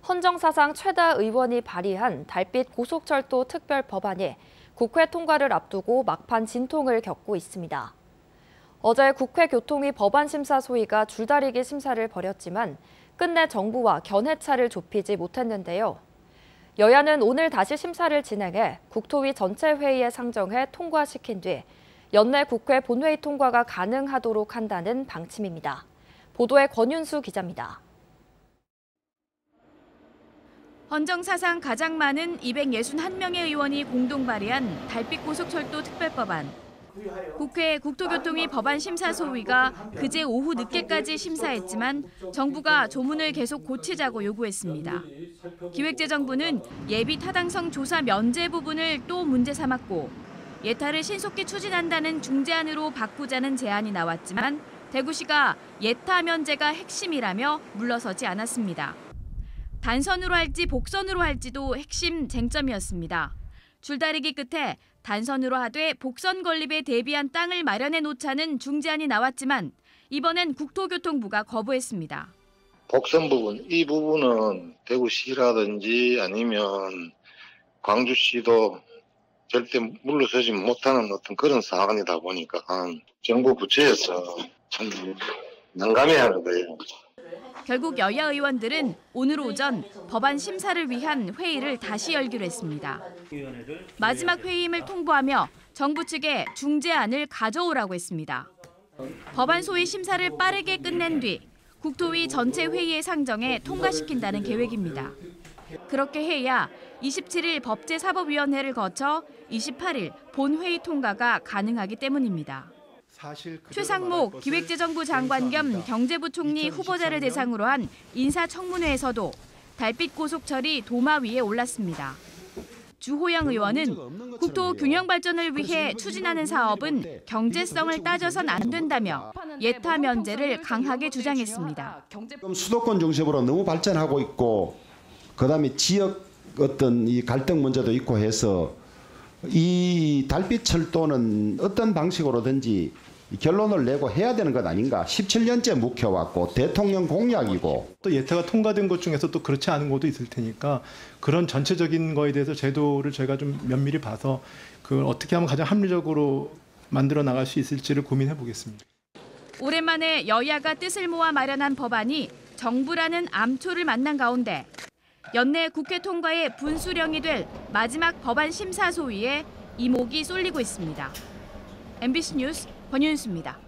헌정사상 최다 의원이 발의한 달빛 고속철도 특별법안이 국회 통과를 앞두고 막판 진통을 겪고 있습니다. 어제 국회 교통위 법안심사 소위가 줄다리기 심사를 벌였지만 끝내 정부와 견해차를 좁히지 못했는데요. 여야는 오늘 다시 심사를 진행해 국토위 전체 회의에 상정해 통과시킨 뒤 연내 국회 본회의 통과가 가능하도록 한다는 방침입니다. 보도에 권윤수 기자입니다. 헌정사상 가장 많은 261명의 의원이 공동 발의한 달빛 고속철도 특별법안. 국회 국토교통위 법안심사소위가 그제 오후 늦게까지 심사했지만 정부가 조문을 계속 고치자고 요구했습니다. 기획재정부는 예비 타당성 조사 면제 부분을 또 문제 삼았고 예타를 신속히 추진한다는 중재안으로 바꾸자는 제안이 나왔지만 대구시가 예타 면제가 핵심이라며 물러서지 않았습니다. 단선으로 할지 복선으로 할지도 핵심 쟁점이었습니다. 줄다리기 끝에 단선으로 하되 복선 건립에 대비한 땅을 마련해 놓자는 중재안이 나왔지만 이번엔 국토교통부가 거부했습니다. 복선 부분, 이 부분은 대구시라든지 아니면 광주시도 절대 물러서지 못하는 어떤 그런 사안이다 보니까 정부 부처에서 참 난감해하는 거예요. 결국 여야 의원들은 오늘 오전 법안 심사를 위한 회의를 다시 열기로 했습니다. 마지막 회의임을 통보하며 정부 측에 중재안을 가져오라고 했습니다. 법안 소위 심사를 빠르게 끝낸 뒤 국토위 전체 회의에 상정해 통과시킨다는 계획입니다. 그렇게 해야 27일 법제사법위원회를 거쳐 28일 본회의 통과가 가능하기 때문입니다. 최상목 기획재정부 장관 겸 경제부총리 후보자를 대상으로 한 인사청문회에서도 달빛 고속철이 도마 위에 올랐습니다. 주호영 의원은 국토 균형 발전을 위해 추진하는 사업은 경제성을 따져선 안 된다며 예타 면제를 강하게 주장했습니다. 수도권 중심으로 너무 발전하고 있고 그다음에 지역 어떤 이 갈등 문제도 있고 해서 이 달빛 철도는 어떤 방식으로든지 결론을 내고 해야 되는 것 아닌가. 17년째 묵혀왔고 대통령 공약이고. 또 예타가 통과된 것 중에서 또 그렇지 않은 것도 있을 테니까 그런 전체적인 거에 대해서 제도를 저희가 좀 면밀히 봐서 그걸 어떻게 하면 가장 합리적으로 만들어 나갈 수 있을지를 고민해 보겠습니다. 오랜만에 여야가 뜻을 모아 마련한 법안이 정부라는 암초를 만난 가운데 연내 국회 통과의 분수령이 될 마지막 법안 심사 소위에 이목이 쏠리고 있습니다. MBC 뉴스 권윤수입니다.